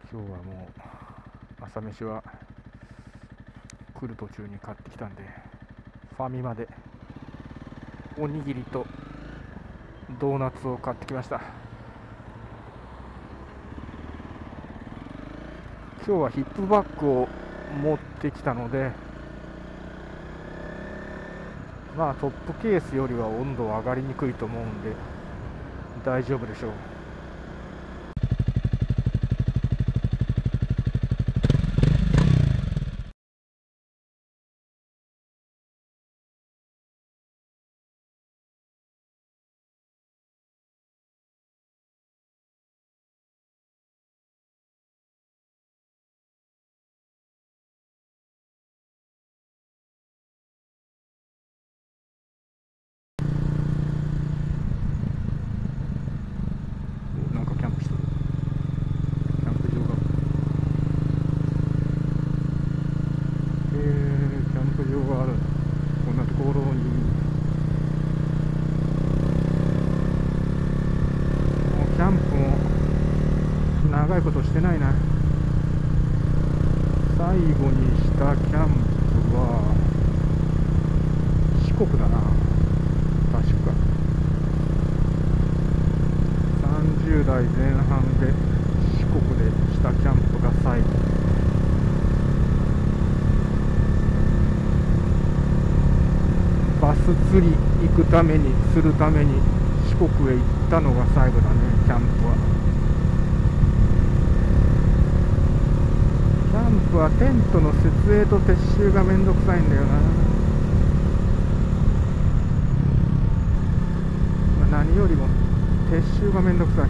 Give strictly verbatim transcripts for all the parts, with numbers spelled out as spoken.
今日はもう朝飯は来る途中に買ってきたんで、ファミマでおにぎりとドーナツを買ってきました。今日はヒップバッグを持ってきたので、まあトップケースよりは温度は上がりにくいと思うんで大丈夫でしょう。なんかキャンプしてる。キャンプ場がえー、キャンプ場がある。こんなところにもうキャンプも長いことしてないな。最後にしたキャンプは四国だな、確か。さんじゅうだいぜん半で四国でしたキャンプが最後。バス釣り行くためにするために四国へ行ったのが最後だね、キャンプは。キャンプはテントの設営と撤収がめんどくさいんだよな。まあ、何よりも撤収がめんどくさい。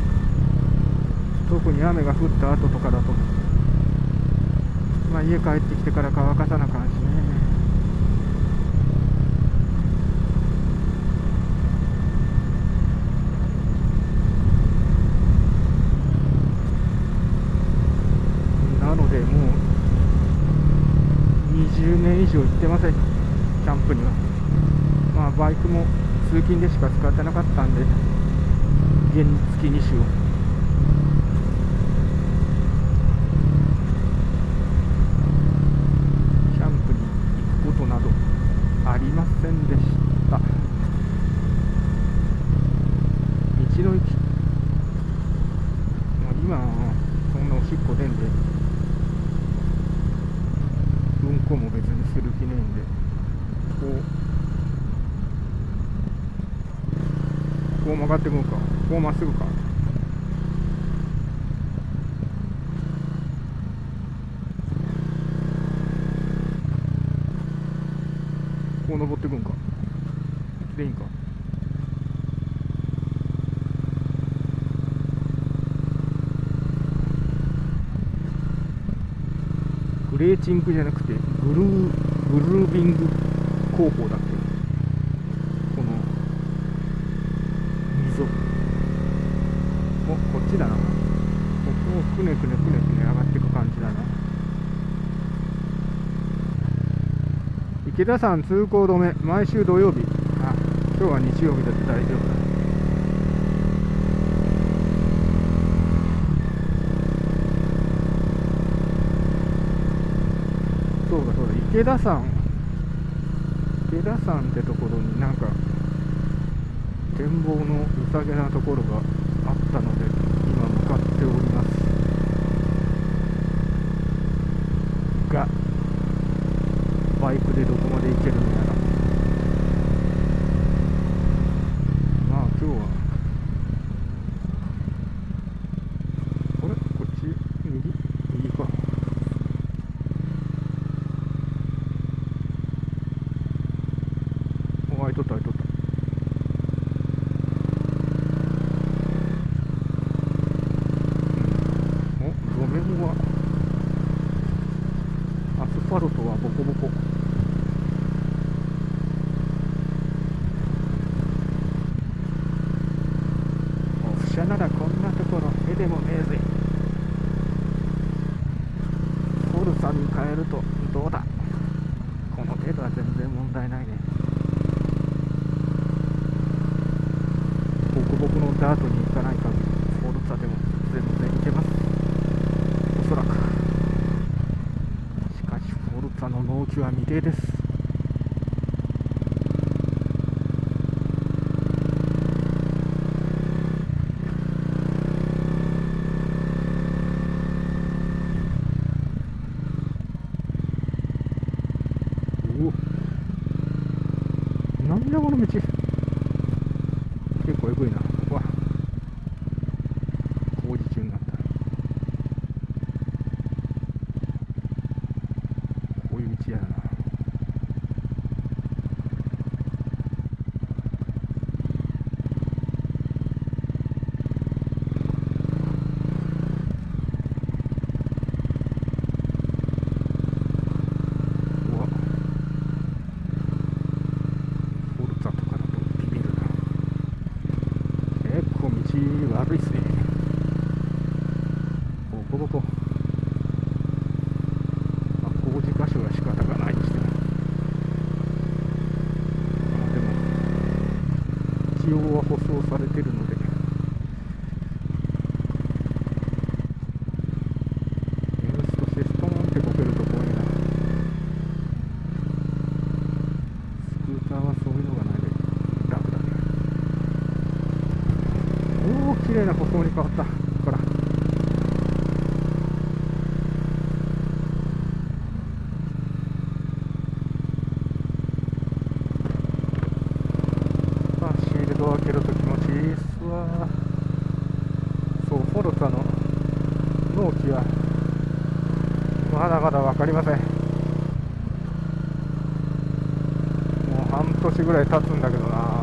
特に雨が降った後とかだと、まあ、家帰ってきてから乾かさなあかんしね。なのでもうにじゅうねん以上行ってません、キャンプには。まあバイクも通勤でしか使ってなかったんで原付にしよう。キャンプに行くことなどありませんでした。道の駅、まあ、今そんなおしっこ出んでうんこも別にする気ねえんで、こうこう曲がってくるか、こうまっすぐか。こう登ってくんかでいいんか。グレーチングじゃなくてグルーグルービング工法だっけ、この溝。お、こっちだな。ここをくねくねくねくね上がっていく感じだな。池田山通行止め、毎週土曜日。あ、今日は日曜日だって大丈夫だ。そうだそうだ、池田山池田山ってところになんか展望の良さげなところがあったので今向かっておりますが、バイクでどこまで行けるのやら。まあ今日はあれ、こっち右右か。お、開いとった開いとった。お、路面はアスファルトはボコボコ。オフ車ならこんなところ絵でもねえぜ。フォルサに変えるとどうだ。この程度は全然問題ないね。ボコボコのダートに行かない限りフォルサでも全然いけます。 ちは未定です。おお、なんだこの道、結構エグいな。うわ、工事中になった。こういう道やな。悪いっすね。ボコボコ。まあ、工事箇所は仕方がないにしても。まあ、でも、一応は舗装されてるので、エムスとしてストーンってこけると怖いな。スクーターはそういうのがないで楽だね。おお、綺麗な舗装に変わった。ほら。あ、シールドを開けると気持ちいいっすわ。そう、フォルツァの納期はまだまだ分かりません。もう半年ぐらい経つんだけどな。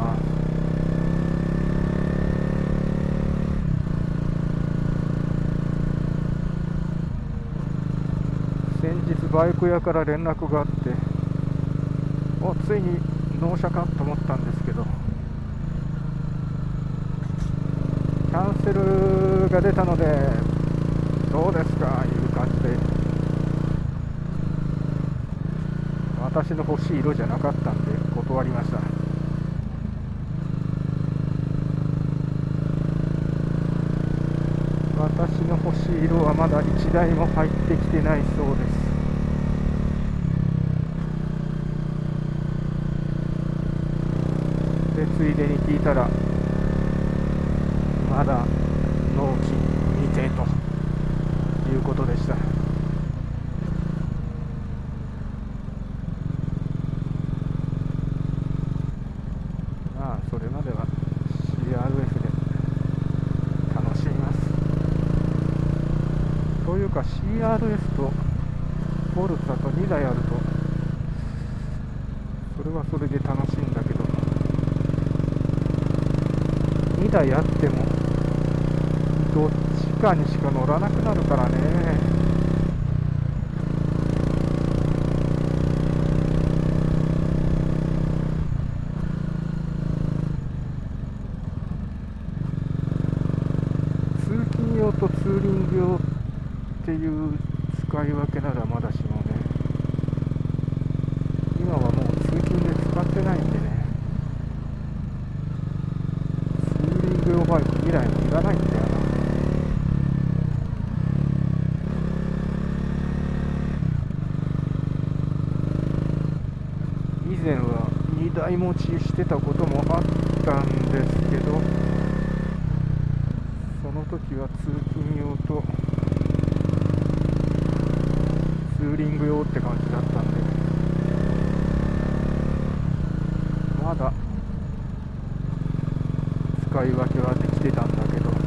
先日バイク屋から連絡があって、お、ついに納車かと思ったんですけど、キャンセルが出たのでどうですかいう感じで、私の欲しい色じゃなかったんで断りました。私の欲しい色はまだいちだいも入ってきてないそうです。で、ついでに聞いたら、まだ納期未定ということでした。まあ、それまでは シーアールエフ で楽しみます。というか シーアールエフ とフォルツァとにだいあると、それはそれで楽しいんだけど、にだいあってもどっちかにしか乗らなくなるからね。通勤用とツーリング用っていう使い分けならまだしもね、今はもう通勤で使ってないんでね、ツーリング用バイク未来もいらないんだよな。以前はにだい持ちしてたこともあったんですけど、その時は通勤用とツーリング用って感じだったんで、まだ使い分けはできてたんだけど、もう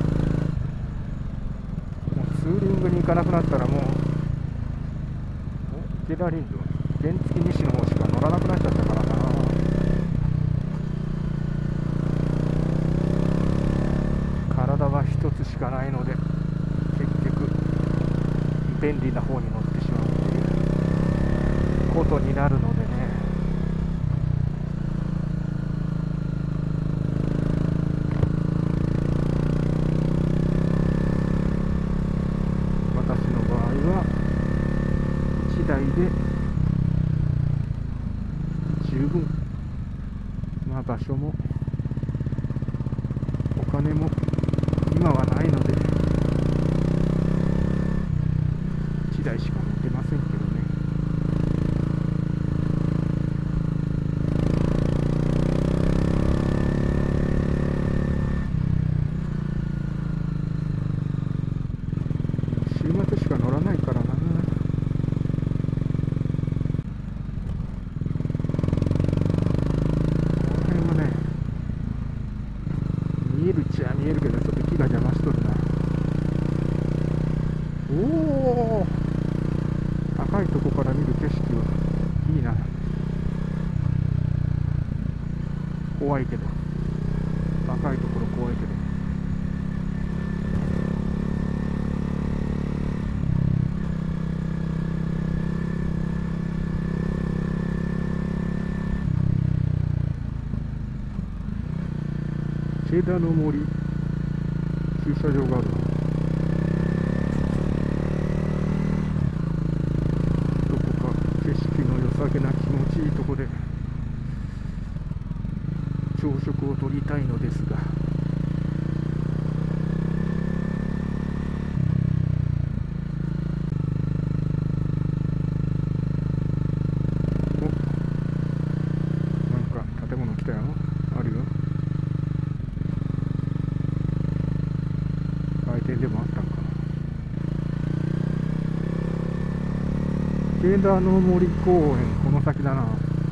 ツーリングに行かなくなったらもう、お、池田林道原付西の方しか乗らなくなっちゃったからな。体は一つしかないので、結局便利な方に乗ってしまうっていうことになるのでね。私の場合はいちだいで十分、まあ場所もお金も今はないのでいちだいしか持てませんけどね。 週末しか乗らないからな。この辺はね、見えるっちゃ見えるけど、ちょっと木が邪魔しとるな。おお、高いとこから見る景色はいいな。怖いけど、高いところ怖いけど。枝の森、駐車場がある。どこか景色の良さげな気持ちいいとこで朝食をとりたいのですが、お、なんか建物来たよ。あるよ。でもあったんかな。枝の森公園、この先だな。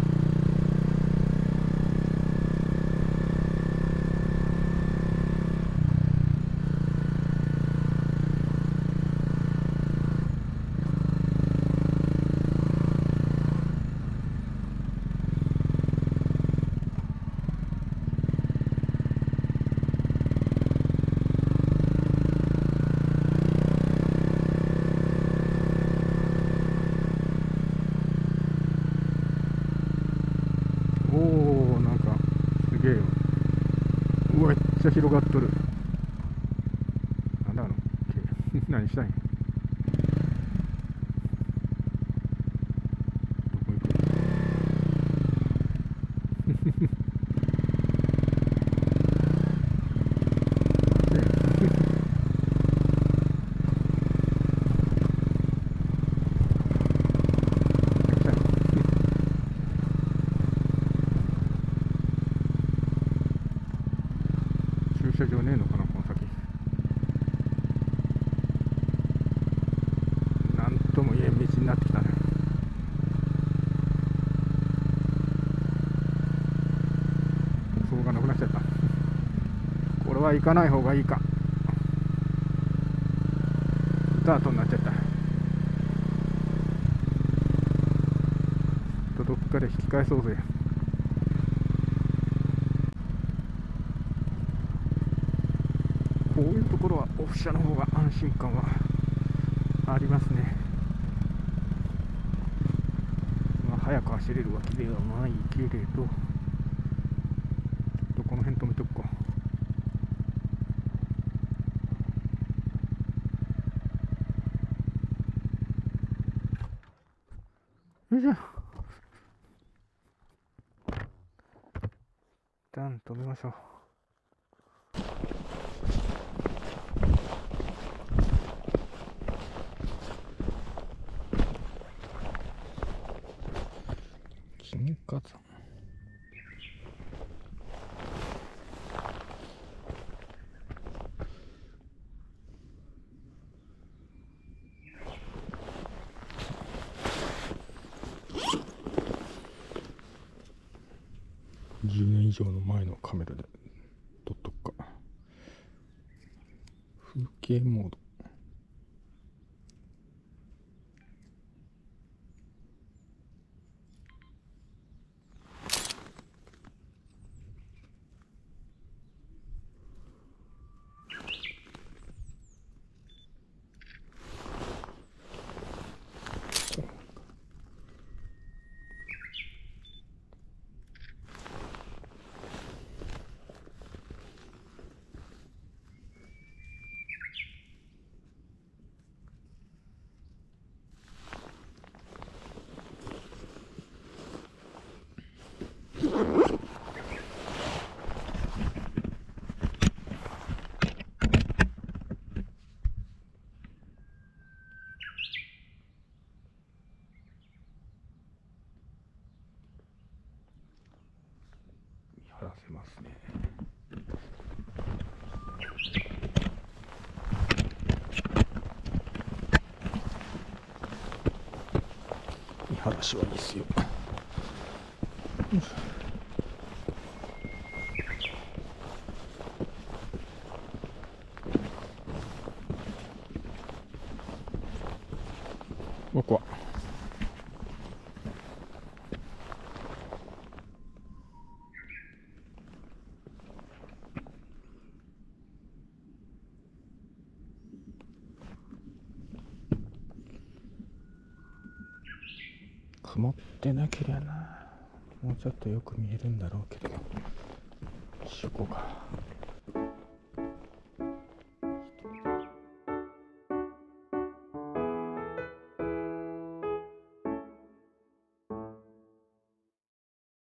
おお、なんかすげえよ。うわ、めっちゃ広がっとる。なんだあの何したんや。どこ行く駐車場ねえのかな、この先。なんとも言えん道になってきたね。しょうがなくなっちゃった。これは行かない方がいいか。スタートになっちゃった。とどっかで引き返そうぜ。こういうところはオフ車の方が安心感はありますね。まあ、早く走れるわけではないけれど、ちょっとこの辺止めとくか。よいしょ。一旦止めましょう。金華山。じゅうねん以上の前のカメラで撮っとくか。風景モード。見晴らせますね。 裸足はいいですよ。僕は曇ってなけりゃな、もうちょっとよく見えるんだろうけど、そこが